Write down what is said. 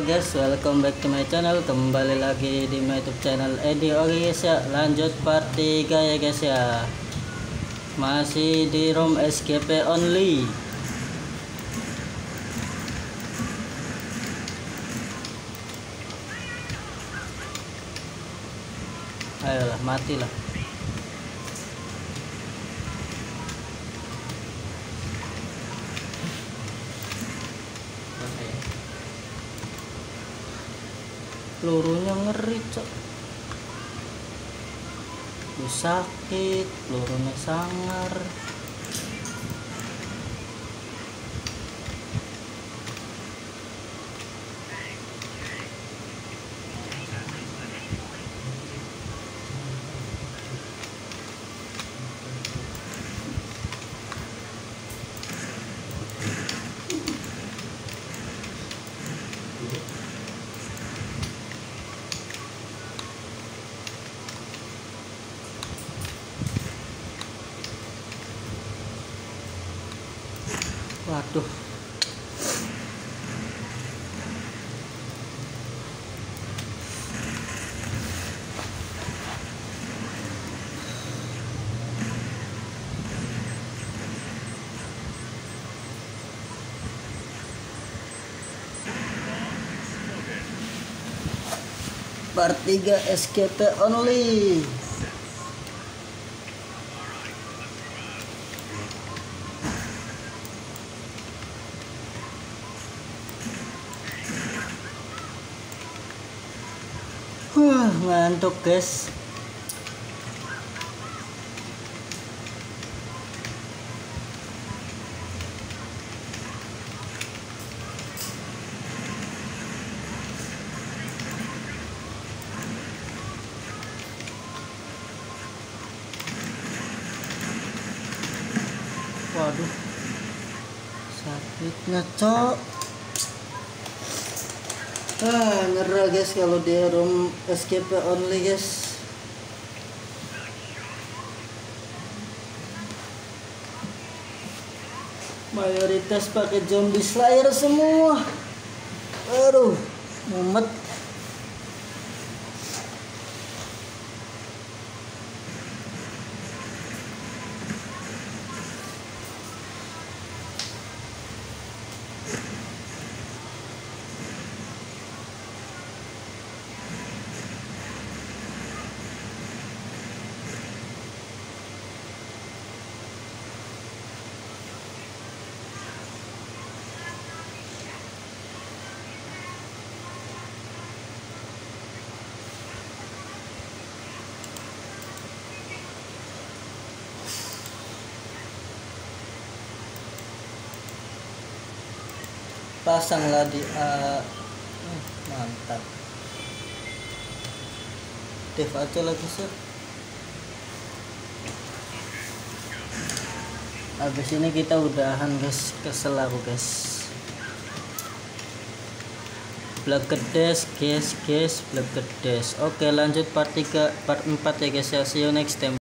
guys, welcome back to my channel. Kembali lagi di my YouTube channel Edi. Oke guys ya, lanjut part 3 ya guys ya. Masih di room SKP only. Ayolah, matilah. Pelurunya ngeri cok, sakit, pelurunya sangar. Waduh, part 3 SKP only. Ngantuk guys. Waduh, sakitnya cok. Ngeri guys kalau di room SKP only guys. Mayoritas pakai zombie slayer semua. Aduh, mumet. Pasanglah di mantap. Dev aja lagi sih. Habis ini kita udahan guys, kesel aku guys. Black Gedes guys, Black Gedes. Oke, lanjut part 3, part 4 ya guys ya. See you next time.